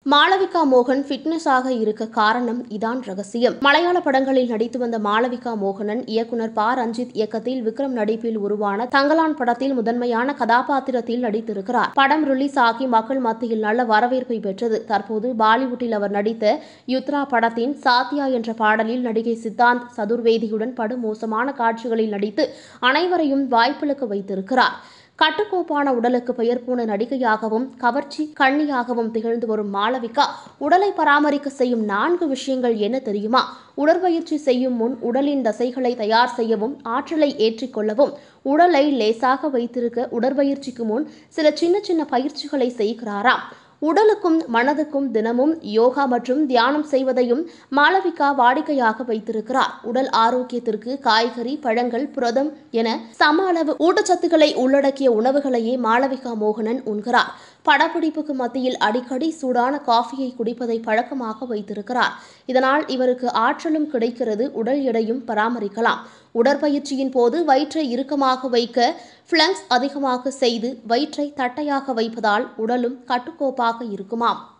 மாளவிகா மோகன் ஃபிட்னஸாக இருக்க காரணம் இதான் ரகசியம். மலையாள படங்களில் நடித்து வந்த மாளவிகா மோகனன் இயக்குனர் ப. ரஞ்சித் இயக்கத்தில் விக்ரம் நடிப்பில் உருவான தங்கலான் படத்தில் முதன்மையான கதாபாத்திரத்தில் நடித்திருக்கிறார். படம் ரிலீஸ் ஆகி மக்கள் மத்தியில் நல்ல வரவேற்பை பெற்றது. தற்போது பாலிவுட்டில் அவர் நடித்த யுத்ரா படத்தின் சாத்யா என்ற பாடலில் நடிகை சித்தாந்த் சதுர்வேதியுடன் படுமோசமான காட்சிகளில் நடித்து அனைவரையும் வாய்ப்பிழக்க வைத்திருக்கிறார். கட்டுக்கோப்பான உடலுக்கு பெயர் போன நடிகையாகவும் கவர்ச்சி கண்ணியாகவும் திகழ்ந்து வரும் மாளவிகா உடலை பராமரிக்க செய்யும் 4 விஷயங்கள் என்ன தெரியுமா? உடற்பயிற்சி செய்யும் முன் உடலின் தசைகளை தயார் செய்யவும், ஆற்றலை ஏற்றிக்கொள்ளவும், உடலை லேசாக வைத்திருக்க உடற்பயிற்சிக்கு முன் சில சின்ன பயிற்சிகளை செய்கிறாராம். உடலுக்கும் மனதுக்கும் தினமும் யோகா மற்றும் தியானம் செய்வதையும் மாளவிகா வாடிக்கையாக வைத்திருக்கிறார். உடல் ஆரோக்கியத்திற்கு காய்கறி, பழங்கள், புரதம் என சம அளவு ஊட்டச்சத்துக்களை உள்ளடக்கிய உணவுகளையே மாளவிகா மோகனன் உண்கிறார். படப்பிடிப்புக்கு மத்தியில் அடிக்கடி சூடான காஃபியை குடிப்பதை பழக்கமாக வைத்திருக்கிறார். இதனால் இவருக்கு ஆற்றலும் கிடைக்கிறது, உடல் எடையும் பராமரிக்கலாம். உடற்பயிற்சியின் போது வயிற்றை இறுக்கமாக வைக்க பிளங்க்ஸ் அதிகமாக செய்து வயிற்றை தட்டையாக வைப்பதால் உடலும் கட்டுக்கோப்பாக இருக்குமாம்.